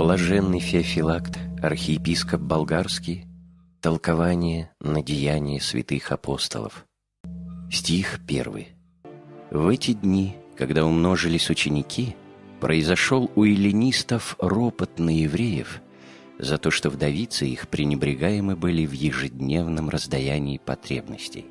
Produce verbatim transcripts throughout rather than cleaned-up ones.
Блаженный Феофилакт, архиепископ болгарский, толкование на деяния святых апостолов. Стих первый. В эти дни, когда умножились ученики, произошел у эллинистов ропот на евреев за то, что вдовицы их пренебрегаемы были в ежедневном раздаянии потребностей.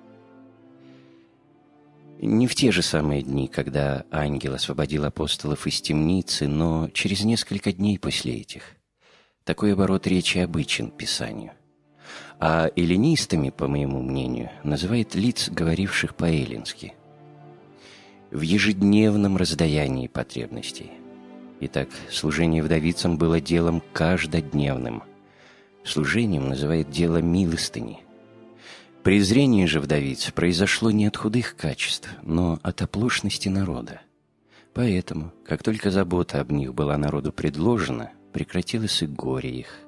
Не в те же самые дни, когда ангел освободил апостолов из темницы, но через несколько дней после этих. Такой оборот речи обычен Писанию. А эллинистами, по моему мнению, называет лиц, говоривших по-эллински. В ежедневном раздаянии потребностей. Итак, служение вдовицам было делом каждодневным. Служением называет дело милостыни. Презрение же вдовиц произошло не от худых качеств, но от оплошности народа. Поэтому, как только забота об них была народу предложена, прекратилось и горе их.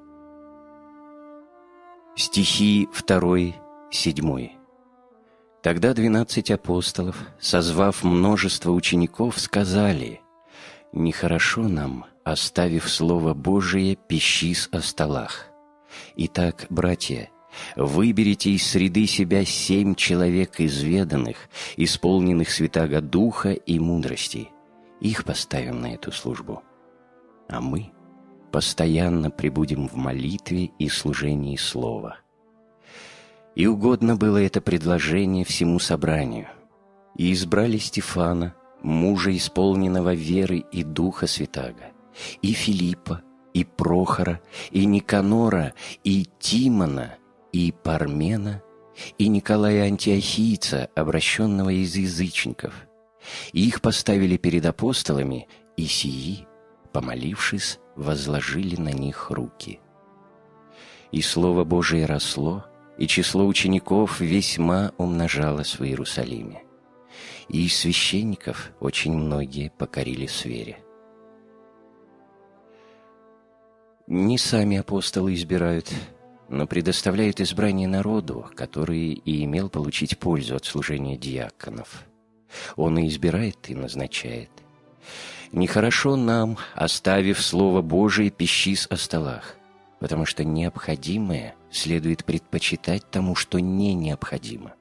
Стихи второй, седьмой. Тогда двенадцать апостолов, созвав множество учеников, сказали: «Нехорошо нам, оставив Слово Божие, пищис о столах. Итак, братья, выберите из среды себя семь человек изведанных, исполненных Святаго Духа и мудрости. Их поставим на эту службу. А мы постоянно пребудем в молитве и служении Слова». И угодно было это предложение всему собранию. И избрали Стефана, мужа, исполненного веры и Духа Святаго, и Филиппа, и Прохора, и Никанора, и Тимона, и Пармена, и Николая Антиохийца, обращенного из язычников. И их поставили перед апостолами, и сии, помолившись, возложили на них руки. И Слово Божие росло, и число учеников весьма умножалось в Иерусалиме. И из священников очень многие покорились вере. Не сами апостолы избирают, но предоставляют избрание народу, который и имел получить пользу от служения диаконов. Он и избирает, и назначает. Нехорошо нам, оставив Слово Божие, пищис о столах, потому что необходимое следует предпочитать тому, что не необходимо.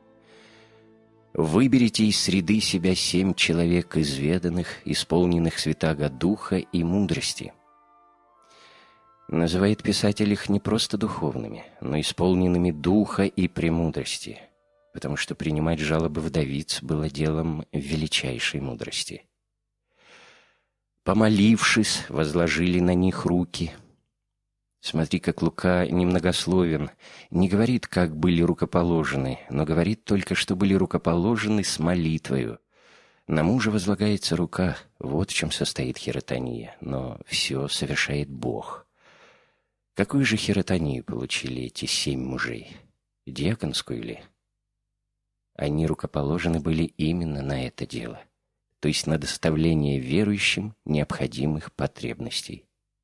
Выберите из среды себя семь человек изведанных, исполненных Святаго Духа и мудрости. Называет писатель их не просто духовными, но исполненными духа и премудрости, потому что принимать жалобы вдовиц было делом величайшей мудрости. Помолившись, возложили на них руки. Смотри, как Лука немногословен, не говорит, как были рукоположены, но говорит только, что были рукоположены с молитвою. На мужа возлагается рука, вот в чем состоит хиротония, но все совершает Бог. Какую же хиротонию получили эти семь мужей? Диаконскую ли? Они рукоположены были именно на это дело, то есть на доставление верующим необходимых потребностей.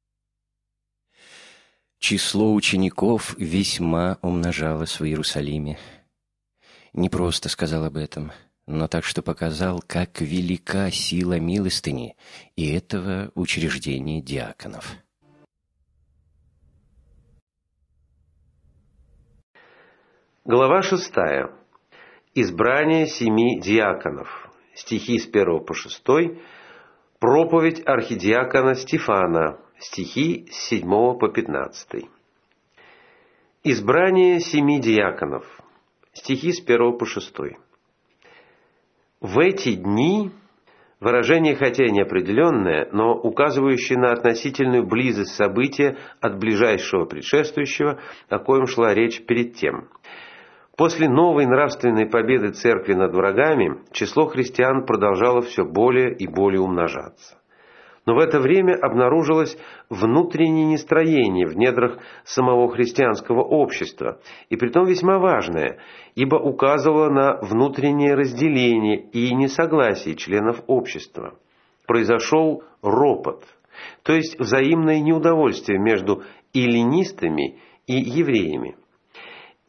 Число учеников весьма умножалось в Иерусалиме. Не просто сказал об этом, но так, что показал, как велика сила милостыни и этого учреждения диаконов. Глава шестая. Избрание семи диаконов. Стихи с первого по шестой. Проповедь архидиакона Стефана. Стихи с седьмого по пятнадцатый. Избрание семи диаконов. Стихи с первого по шестой. В эти дни, выражение хотя и неопределенное, но указывающее на относительную близость события от ближайшего предшествующего, о коем шла речь перед тем. После новой нравственной победы церкви над врагами, число христиан продолжало все более и более умножаться. Но в это время обнаружилось внутреннее нестроение в недрах самого христианского общества, и притом весьма важное, ибо указывало на внутреннее разделение и несогласие членов общества. Произошел ропот, то есть взаимное неудовольствие между эллинистами и евреями.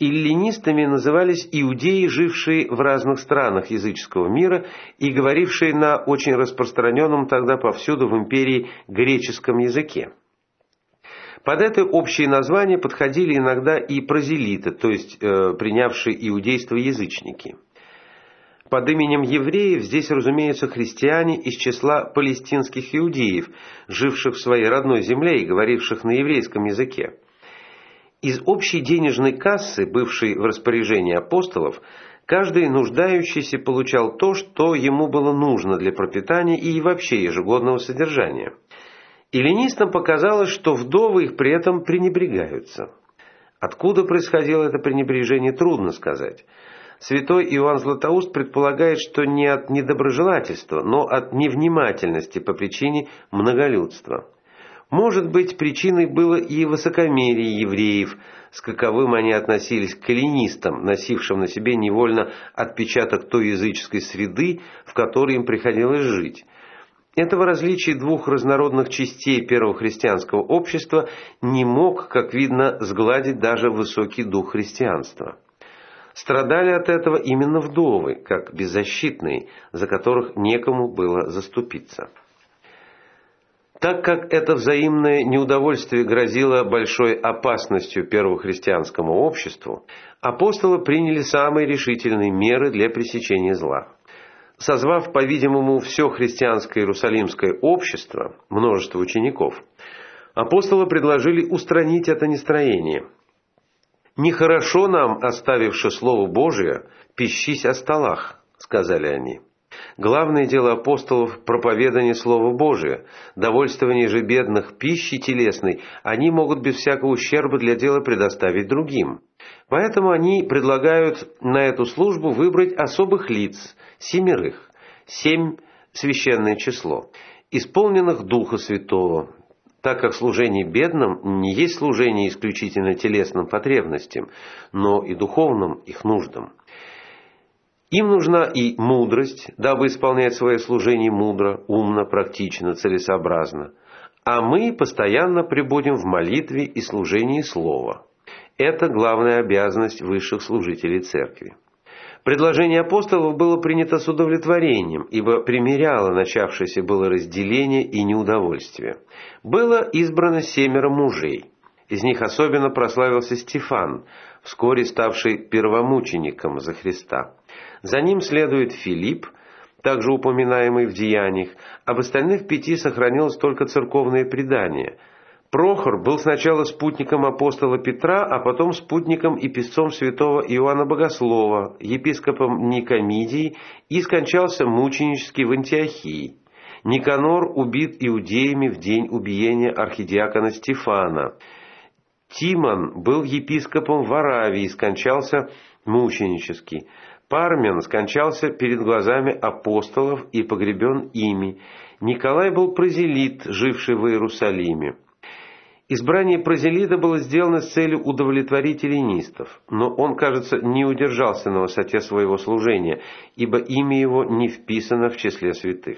эллинистами назывались иудеи, жившие в разных странах языческого мира и говорившие на очень распространенном тогда повсюду в империи греческом языке. Под это общее название подходили иногда и прозелиты, то есть э, принявшие иудейство язычники. Под именем евреев здесь, разумеется, христиане из числа палестинских иудеев, живших в своей родной земле и говоривших на еврейском языке. Из общей денежной кассы, бывшей в распоряжении апостолов, каждый нуждающийся получал то, что ему было нужно для пропитания и вообще ежегодного содержания. Эллинистам показалось, что вдовы их при этом пренебрегаются. Откуда происходило это пренебрежение, трудно сказать. Святой Иоанн Златоуст предполагает, что не от недоброжелательства, но от невнимательности по причине многолюдства. Может быть, причиной было и высокомерие евреев, с каковым они относились к эллинистам, носившим на себе невольно отпечаток той языческой среды, в которой им приходилось жить. Этого различия двух разнородных частей первого христианского общества не мог, как видно, сгладить даже высокий дух христианства. Страдали от этого именно вдовы, как беззащитные, за которых некому было заступиться. Так как это взаимное неудовольствие грозило большой опасностью первохристианскому обществу, апостолы приняли самые решительные меры для пресечения зла. Созвав, по-видимому, все христианское иерусалимское общество, множество учеников, апостолы предложили устранить это нестроение. «Нехорошо нам, оставивши Слово Божие, пищись о столах», — сказали они. Главное дело апостолов – проповедание Слова Божия, довольствование же бедных пищей телесной они могут без всякого ущерба для дела предоставить другим. Поэтому они предлагают на эту службу выбрать особых лиц, семерых, семь – священное число, исполненных Духа Святого, так как служение бедным не есть служение исключительно телесным потребностям, но и духовным их нуждам. Им нужна и мудрость, дабы исполнять свое служение мудро, умно, практично, целесообразно. А мы постоянно пребудем в молитве и служении Слова. Это главная обязанность высших служителей Церкви. Предложение апостолов было принято с удовлетворением, ибо примиряло начавшееся было разделение и неудовольствие. Было избрано семеро мужей. Из них особенно прославился Стефан, вскоре ставший первомучеником за Христа. За ним следует Филипп, также упоминаемый в Деяниях. Об остальных пяти сохранилось только церковное предание. Прохор был сначала спутником апостола Петра, а потом спутником и писцом святого Иоанна Богослова, епископом Никомидии, и скончался мученически в Антиохии. Никанор убит иудеями в день убиения архидиакона Стефана. Тимон был епископом в Аравии и скончался мученически. Пармен скончался перед глазами апостолов и погребен ими. Николай был прозелит, живший в Иерусалиме. Избрание прозелита было сделано с целью удовлетворить эллинистов, но он, кажется, не удержался на высоте своего служения, ибо имя его не вписано в числе святых.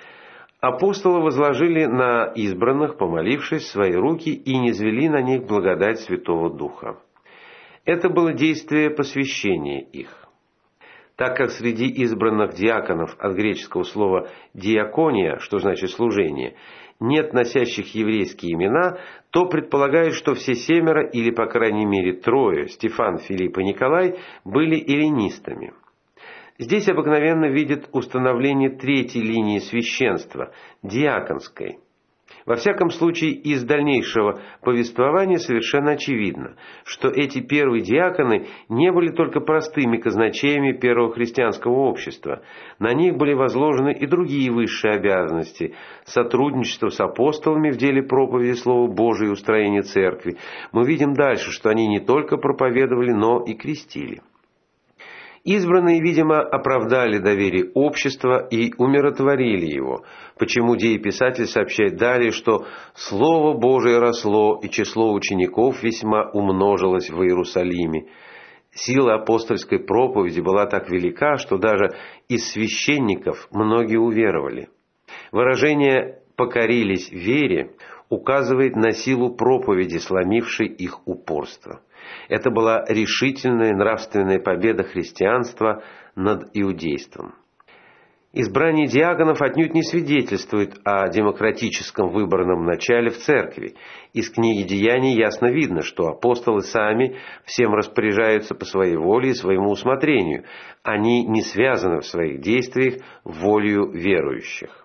Апостолы возложили на избранных, помолившись, свои руки и низвели на них благодать Святого Духа. Это было действие посвящения их. Так как среди избранных диаконов от греческого слова «диакония», что значит «служение», нет носящих еврейские имена, то предполагают, что все семеро, или по крайней мере трое, Стефан, Филипп и Николай, были эллинистами. Здесь обыкновенно видят установление третьей линии священства, диаконской. Во всяком случае, из дальнейшего повествования совершенно очевидно, что эти первые диаконы не были только простыми казначеями первого христианского общества. На них были возложены и другие высшие обязанности – сотрудничество с апостолами в деле проповеди Слова Божия и устроения церкви. Мы видим дальше, что они не только проповедовали, но и крестили. Избранные, видимо, оправдали доверие общества и умиротворили его, почему дееписатель сообщает далее, что «Слово Божие росло, и число учеников весьма умножилось в Иерусалиме». Сила апостольской проповеди была так велика, что даже из священников многие уверовали. Выражение «покорились вере» указывает на силу проповеди, сломившей их упорство. Это была решительная нравственная победа христианства над иудейством. Избрание диаконов отнюдь не свидетельствует о демократическом выборном начале в церкви. Из книги «Деяний» ясно видно, что апостолы сами всем распоряжаются по своей воле и своему усмотрению. Они не связаны в своих действиях волею верующих.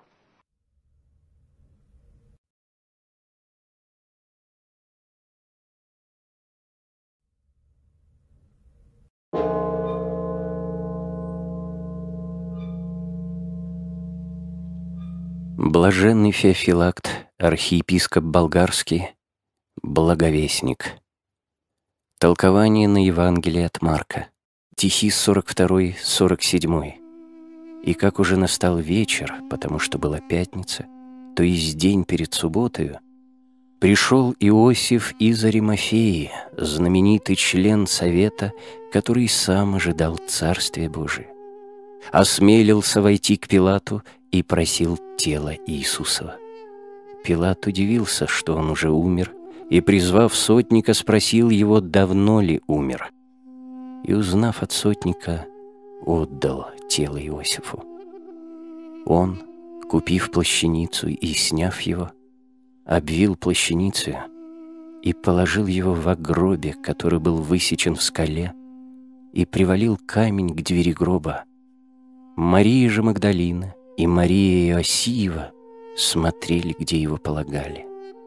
Блаженный Феофилакт, архиепископ болгарский, благовестник. Толкование на Евангелие от Марка. Стихи сорок второй — сорок седьмой. «И как уже настал вечер, потому что была пятница, то есть день перед субботою, пришел Иосиф из Аримафеи, знаменитый член совета, который сам ожидал Царствия Божия. Осмелился войти к Пилату и просил тело Иисусова. Пилат удивился, что он уже умер, и, призвав сотника, спросил его, давно ли умер. И, узнав от сотника, отдал тело Иосифу. Он, купив плащаницу и сняв его, обвил плащаницу и положил его в гробе, который был высечен в скале, и привалил камень к двери гроба. Мария же Магдалина и Мария Иосиева смотрели, где его полагали.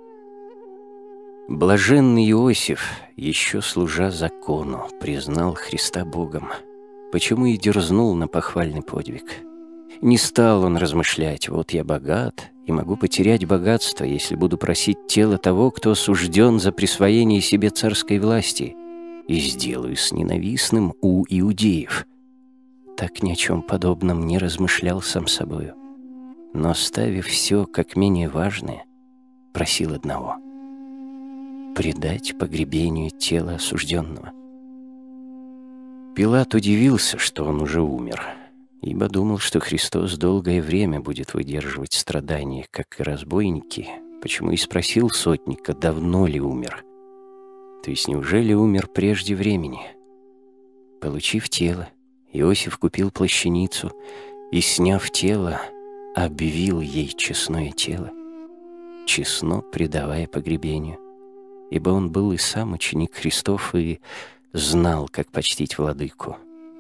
Блаженный Иосиф, еще служа закону, признал Христа Богом, почему и дерзнул на похвальный подвиг. Не стал он размышлять: вот я богат и могу потерять богатство, если буду просить тело того, кто осужден за присвоение себе царской власти, и сделаюсь ненавистным у иудеев. Так ни о чем подобном не размышлял сам собою, но, ставив все как менее важное, просил одного — предать погребению тело осужденного. Пилат удивился, что он уже умер, ибо думал, что Христос долгое время будет выдерживать страдания, как и разбойники, почему и спросил сотника, давно ли умер. То есть неужели умер прежде времени? Получив тело, Иосиф купил плащаницу и, сняв тело, обвил ей честное тело, честно предавая погребению, ибо он был и сам ученик Христов и знал, как почтить владыку.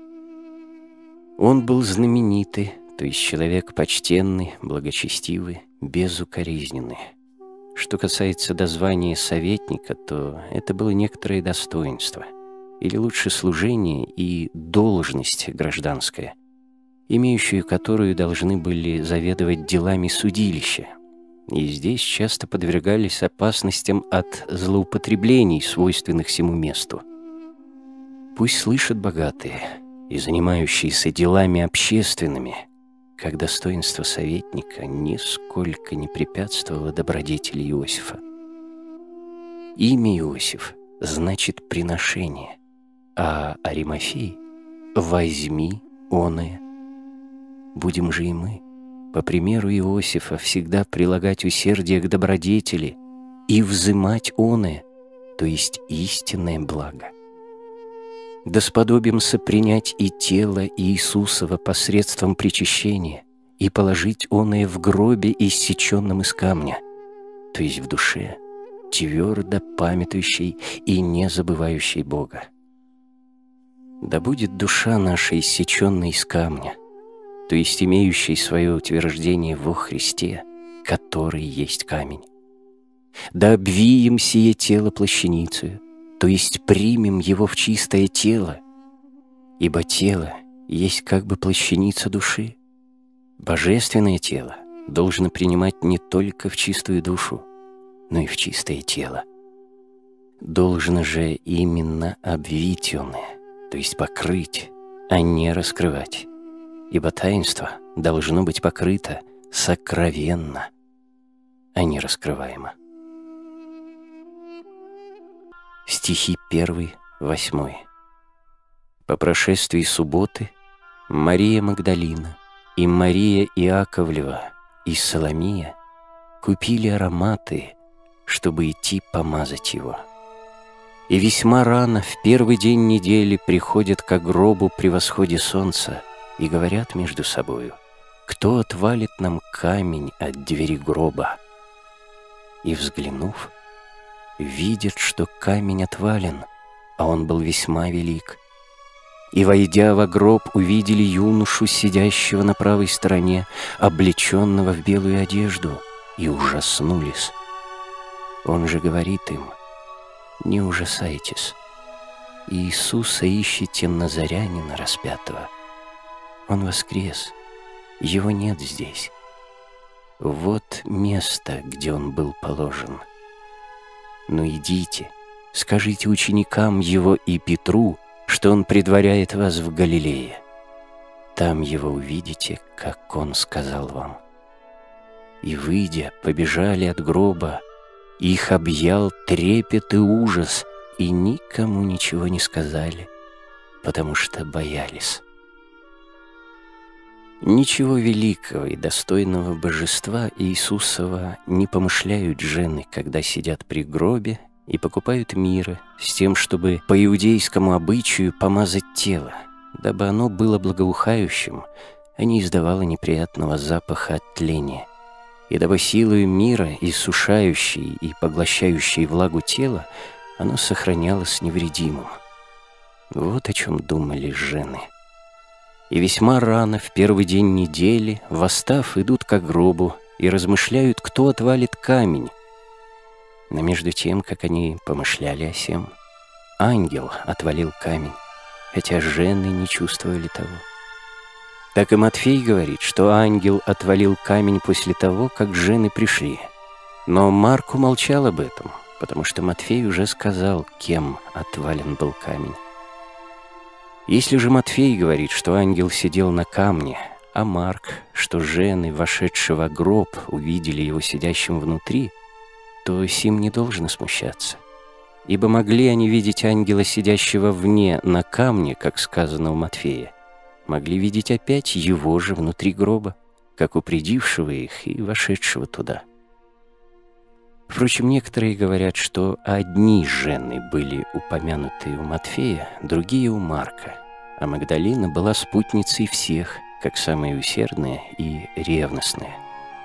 Он был знаменитый, то есть человек почтенный, благочестивый, безукоризненный. Что касается до звания советника, то это было некоторое достоинство, или лучше служение и должность гражданская, имеющую которую должны были заведовать делами судилища, и здесь часто подвергались опасностям от злоупотреблений, свойственных сему месту. Пусть слышат богатые и занимающиеся делами общественными, как достоинство советника нисколько не препятствовало добродетели Иосифа. Имя Иосиф значит «приношение», а Аримафей — «возьми оное». Будем же и мы, по примеру Иосифа, всегда прилагать усердие к добродетели и взымать оное, то есть истинное благо. Да сподобимся принять и тело Иисусова посредством причащения и положить оное в гробе, иссеченном из камня, то есть в душе, твердо памятующей и не забывающей Бога. Да будет душа наша иссеченная из камня, то есть имеющей свое утверждение во Христе, который есть камень. Да обвием сие тело плащаницею, то есть примем его в чистое тело, ибо тело есть как бы плащаница души. Божественное тело должно принимать не только в чистую душу, но и в чистое тело. Должно же именно обвить оное, то есть покрыть, а не раскрывать, ибо таинство должно быть покрыто сокровенно, а не раскрываемо. Стихи первый, восьмой. По прошествии субботы Мария Магдалина и Мария Иаковлева и Соломия купили ароматы, чтобы идти помазать его. И весьма рано, в первый день недели, приходят ко гробу при восходе солнца и говорят между собою: кто отвалит нам камень от двери гроба? И, взглянув, видят, что камень отвален, а он был весьма велик. И, войдя во гроб, увидели юношу, сидящего на правой стороне, облеченного в белую одежду, и ужаснулись. Он же говорит им: не ужасайтесь, Иисуса ищете Назарянина распятого. Он воскрес, его нет здесь. Вот место, где он был положен. Но идите, скажите ученикам его и Петру, что он предваряет вас в Галилее. Там его увидите, как он сказал вам. И, выйдя, побежали от гроба, их объял трепет и ужас, и никому ничего не сказали, потому что боялись. Ничего великого и достойного божества Иисусова не помышляют жены, когда сидят при гробе и покупают миры с тем, чтобы по иудейскому обычаю помазать тело, дабы оно было благоухающим, а не издавало неприятного запаха от тления, и дабы силою мира, иссушающей и поглощающей влагу тела, оно сохранялось невредимым. Вот о чем думали жены. И весьма рано, в первый день недели, восстав, идут ко гробу и размышляют, кто отвалит камень. Но между тем, как они помышляли о сем, ангел отвалил камень, хотя жены не чувствовали того. Так и Матфей говорит, что ангел отвалил камень после того, как жены пришли. Но Марк умолчал об этом, потому что Матфей уже сказал, кем отвален был камень. Если же Матфей говорит, что ангел сидел на камне, а Марк, что жены, вошедшие во гроб, увидели его сидящим внутри, то сим не должно смущаться. Ибо могли они видеть ангела, сидящего вне на камне, как сказано у Матфея, могли видеть опять его же внутри гроба, как упредившего их и вошедшего туда. Впрочем, некоторые говорят, что одни жены были упомянуты у Матфея, другие у Марка, а Магдалина была спутницей всех, как самая усердная и ревностная.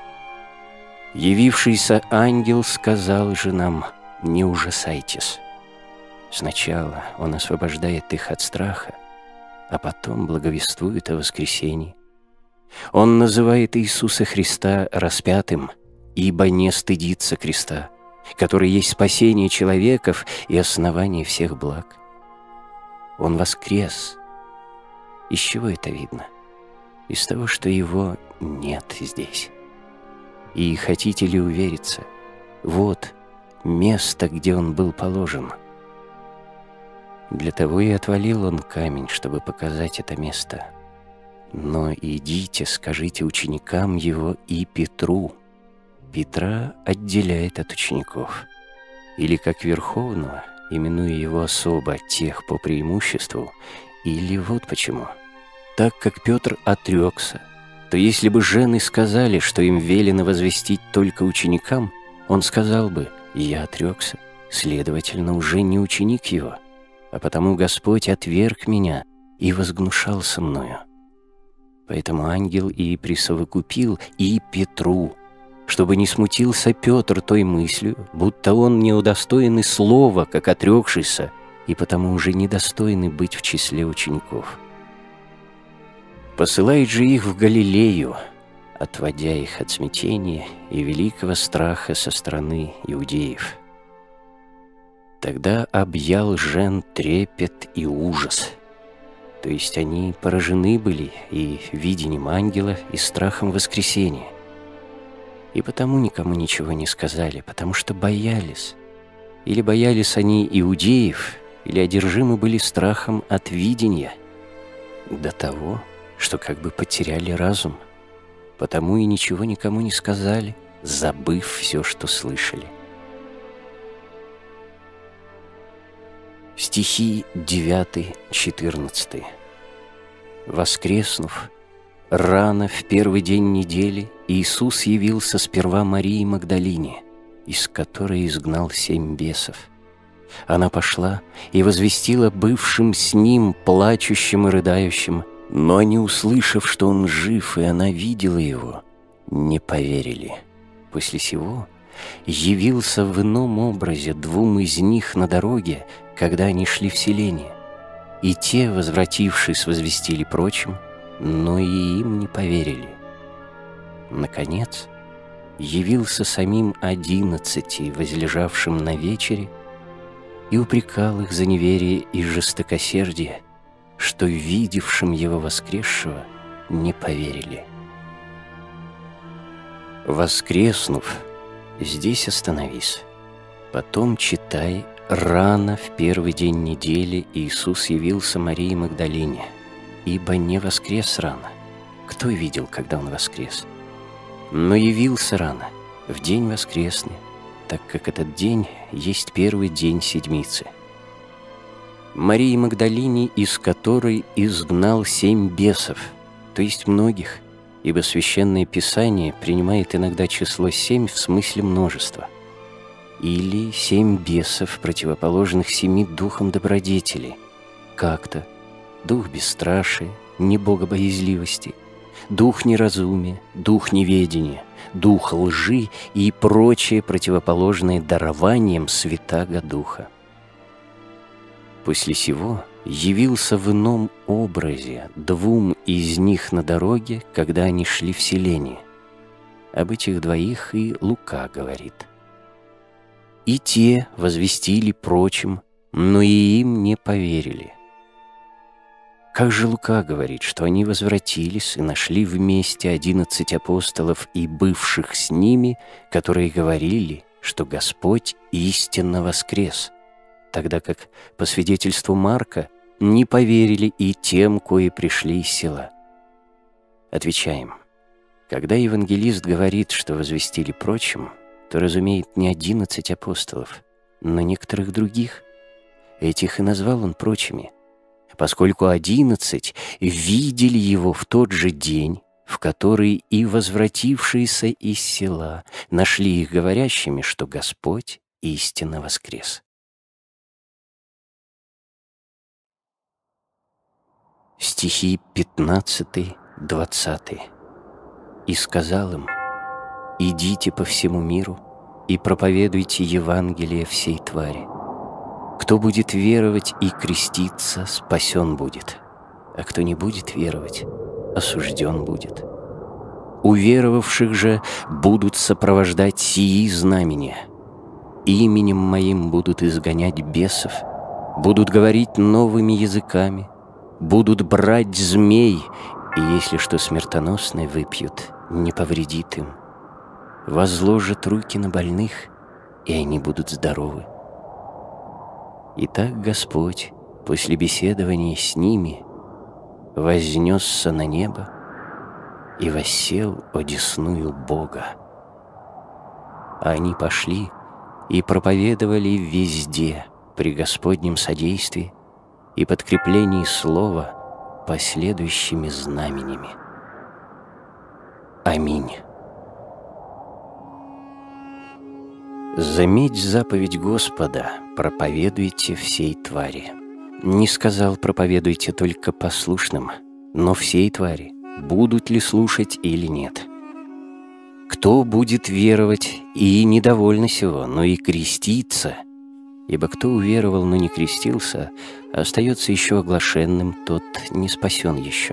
Явившийся ангел сказал же нам: не ужасайтесь. Сначала он освобождает их от страха, а потом благовествует о воскресении. Он называет Иисуса Христа распятым, ибо не стыдится креста, который есть спасение человеков и основание всех благ. Он воскрес. Из чего это видно? Из того, что его нет здесь. И хотите ли увериться? Вот место, где он был положен. Для того и отвалил он камень, чтобы показать это место. Но идите, скажите ученикам его и Петру. Петра отделяет от учеников, или как верховного, именуя его особо тех по преимуществу, или вот почему. Так как Петр отрекся, то если бы жены сказали, что им велено возвестить только ученикам, он сказал бы: «Я отрекся, следовательно, уже не ученик его, а потому Господь отверг меня и возгнушался мною». Поэтому ангел и присовокупил и Петру, чтобы не смутился Петр той мыслью, будто он не удостоен и слова, как отрекшийся, и потому уже недостойный быть в числе учеников. Посылает же их в Галилею, отводя их от смятения и великого страха со стороны иудеев. Тогда объял жен трепет и ужас. То есть они поражены были и видением ангела, и страхом воскресения. И потому никому ничего не сказали, потому что боялись. Или боялись они иудеев, или одержимы были страхом от видения, до того, что как бы потеряли разум, потому и ничего никому не сказали, забыв все, что слышали. Стихи девятый, четырнадцатый. Воскреснув, рано в первый день недели Иисус явился сперва Марии Магдалине, из которой изгнал семь бесов, Она пошла и возвестила бывшим с ним, плачущим и рыдающим, но они, услышав, что он жив, и она видела его, не поверили. После сего явился в ином образе двум из них на дороге, когда они шли в селение. И те, возвратившись, возвестили прочим, но и им не поверили. Наконец, явился самим одиннадцати, возлежавшим на вечере, и упрекал их за неверие и жестокосердие, что видевшим его воскресшего не поверили. Воскреснув, здесь остановись, потом читай: рано в первый день недели Иисус явился Марии Магдалине, ибо не воскрес рано. Кто видел, когда Он воскрес? Но явился рано, в день воскресный, так как этот день есть первый день седмицы. Марии Магдалине, из которой изгнал семь бесов, то есть многих, ибо Священное Писание принимает иногда число семь в смысле множества, или семь бесов, противоположных семи духам добродетели, как-то дух бесстрашия, небогобоязливости, дух неразумия, дух неведения, дух лжи и прочие противоположные дарованиям Святаго Духа. После сего явился в ином образе двум из них на дороге, когда они шли в селение. Об этих двоих и Лука говорит. И те возвестили прочим, но и им не поверили. Как же Лука говорит, что они возвратились и нашли вместе одиннадцать апостолов и бывших с ними, которые говорили, что Господь истинно воскрес, тогда как, по свидетельству Марка, не поверили и тем, кои пришли из села. Отвечаем: когда евангелист говорит, что возвестили прочим, то разумеет не одиннадцать апостолов, но некоторых других. Этих и назвал он прочими, поскольку одиннадцать видели его в тот же день, в который и возвратившиеся из села нашли их говорящими, что Господь истинно воскрес. Стихи пятнадцатый двадцатый. «И сказал им: идите по всему миру и проповедуйте Евангелие всей твари. Кто будет веровать и креститься, спасен будет, а кто не будет веровать, осужден будет. Уверовавших же будут сопровождать сии знамения. Именем моим будут изгонять бесов, будут говорить новыми языками, будут брать змей, и если что смертоносное выпьют, не повредит им. Возложат руки на больных, и они будут здоровы. Итак, Господь после беседования с ними вознесся на небо и воссел одесную Бога. А они пошли и проповедовали везде при Господнем содействии и подкреплении слова последующими знаменями. Аминь. Заметь заповедь Господа: проповедуйте всей твари. Не сказал: проповедуйте только послушным, но всей твари, будут ли слушать или нет. Кто будет веровать и недовольно сего, но и креститься, ибо кто уверовал, но не крестился, остается еще оглашенным, тот не спасен еще.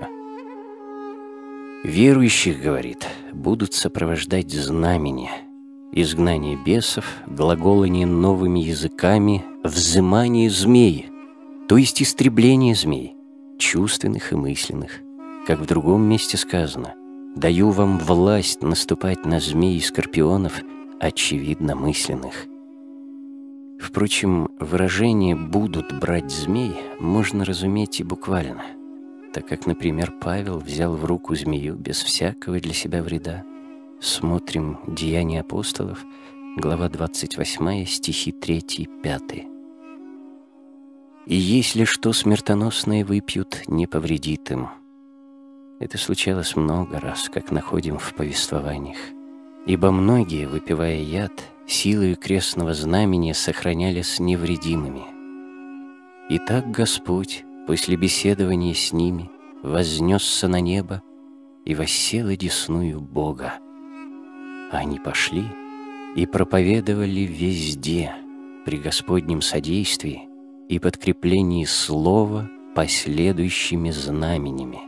Верующих, говорит, будут сопровождать знамения: изгнание бесов, глаголание новыми языками, взымание змей, то есть истребление змей, чувственных и мысленных. Как в другом месте сказано: «Даю вам власть наступать на змей и скорпионов, очевидно мысленных». Впрочем, выражение «будут брать змей» можно разуметь и буквально, так как, например, Павел взял в руку змею без всякого для себя вреда. Смотрим «Деяния апостолов», глава двадцать восьмая, стихи три-пять. «И если что смертоносное выпьют, не повредит им». Это случалось много раз, как находим в повествованиях. Ибо многие, выпивая яд, силою крестного знамения сохранялись невредимыми. И так Господь после беседования с ними вознесся на небо и воссел одесную Бога. А они пошли и проповедовали везде при Господнем содействии и подкреплении слова последующими знаменями.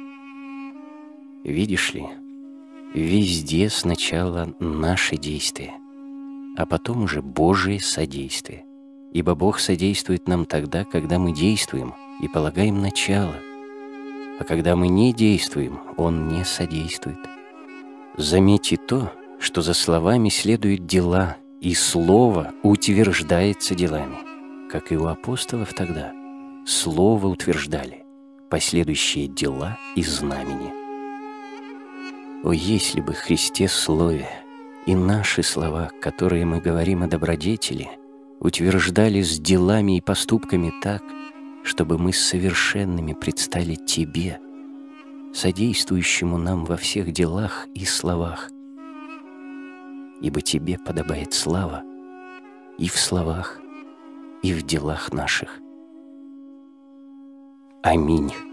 Видишь ли, везде сначала наши действия, а потом уже Божие содействие. Ибо Бог содействует нам тогда, когда мы действуем и полагаем начало, а когда мы не действуем, Он не содействует. Заметьте то, что за словами следуют дела, и слово утверждается делами, как и у апостолов тогда. Слово утверждали, последующие дела и знамения. О, если бы Христе Слове и наши слова, которые мы говорим о добродетели, утверждались делами и поступками так, чтобы мы совершенными предстали Тебе, содействующему нам во всех делах и словах. Ибо Тебе подобает слава и в словах, и в делах наших. Аминь.